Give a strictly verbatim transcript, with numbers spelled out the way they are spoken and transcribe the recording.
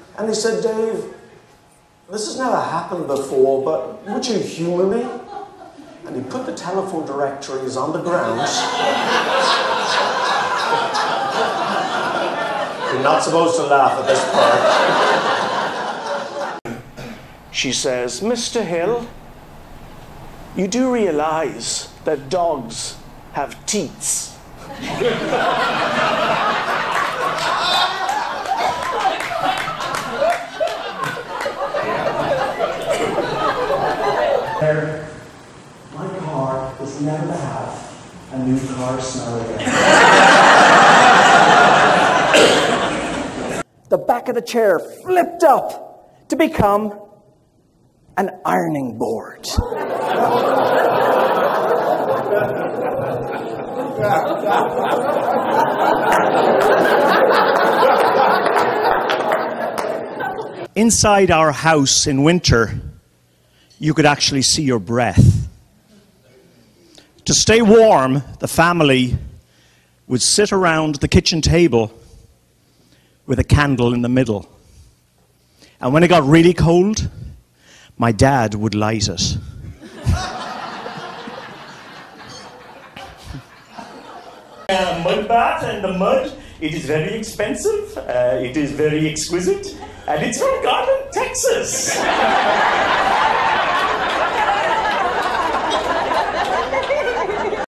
And he said, Dave, this has never happened before, but would you humour me? And he put the telephone directories on the ground. You're not supposed to laugh at this part. She says, Mister Hill, you do realise that dogs have teats? My car is never to have a new car smell again. The back of the chair flipped up to become an ironing board. Inside our house in winter, you could actually see your breath. To stay warm, the family would sit around the kitchen table with a candle in the middle. And when it got really cold, my dad would light it. A mud bath, and the mud, it is very expensive, uh, it is very exquisite, and it's from Garland, Texas.